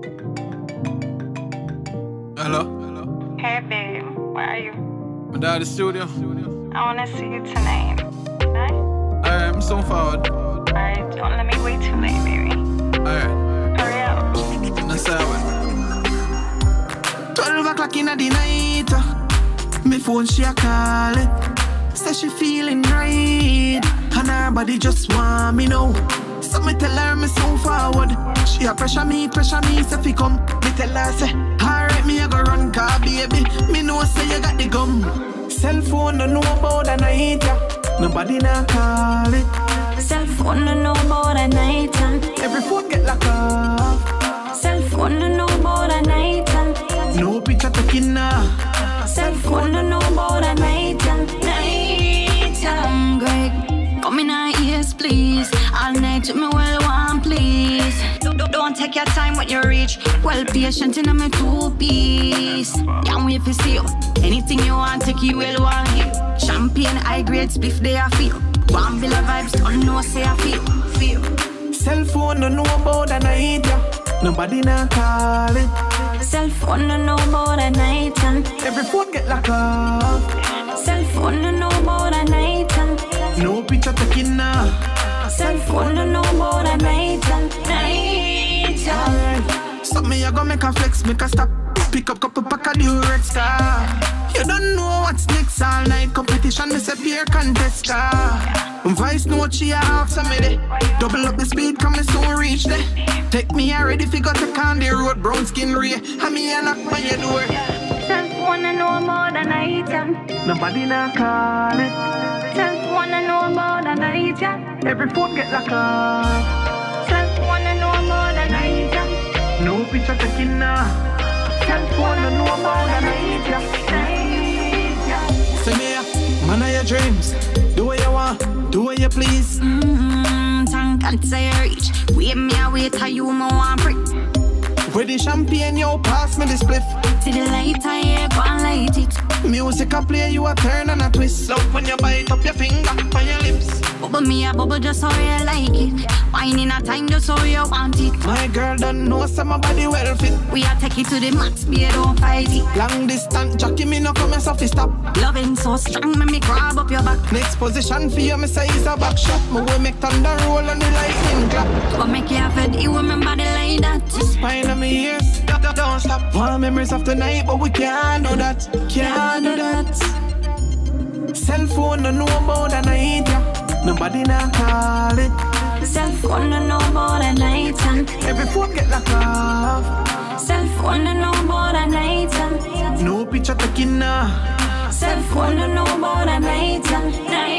Hello? Hey, babe. Where are you? I'm down at the studio. I want to see you tonight. Tonight? Alright, I'm so forward. Alright, don't let me wait too late, baby. Alright. Hurry up. That's how it. 12 o'clock in the night, me phone she a call it. Say she feeling right, and her body just want me now. So me tell her me so forward. She a pressure me, say fi come. Me tell her say, alright me a go run car baby. Me know say you got the gum. Cell phone don't know about the night, yeah. Nobody not call it. Cell phone don't know about the night, every phone get locked off. Cell phone don't know about the night, no picture taking now. Cell phone don't know about the night, Greg, come in our ears, please. All night with me well one, please. Don't take your time when you reach. Well patient in my two-piece. Can't wait to see you. Anything you want, take you well one you. Champagne, high grade, spliff they I feel. One bill of vibes, don't know say I feel. Cell phone don't know about the night, yeah. Nobody not call it. Cell phone don't know about the night, every phone get locked off. Cell phone don't know about the night, no picture taking now. Cell phone don't know about the night, So me I go make a flex, make a stop. Pick up couple pack of the red star. You don't know what's next all night. Competition, me say peer contest Vice note she a half some me day. Double up the speed, come me soon reach there. Take me already figure to can the road. Brown skin ray, and me a knock by your door. Cell phone don't know about the night, nobody not call it. Cell phone don't know about the night, every phone get locked off. Cell phone don't know about the night, no picture taking now. Cell phone don't know about the night, Say me, man of your dreams. Do what you want, do what you please. Thank God say you reach. Wait me a wait till you me want break. With the champagne, you pass me the spliff. See the light I hear, go and light it. Music a play, you a turn and a twist. Love when you bite up your finger on your lips. Bubble me a bubble just how you like it. Wine in a time just how you want it. My girl don't know some body well fit. We a take it to the max, baby, don't fight it. Long distance, jockey me no come and softly stop. Loving so strong, me grab up your back. Next position for you, me say is a back shot. Me will make thunder roll and the lightning clap. But make you have it, you remember the like that. Spine on me ears, don't stop. One memories of the night, but we can't do that. Can't do that. Cell phone don't know about the night, yeah. Nobody not call it. Cell phone don't know about the night, every phone get locked off. Cell phone don't know about the night, no picture taking now. Cell phone don't know about the night,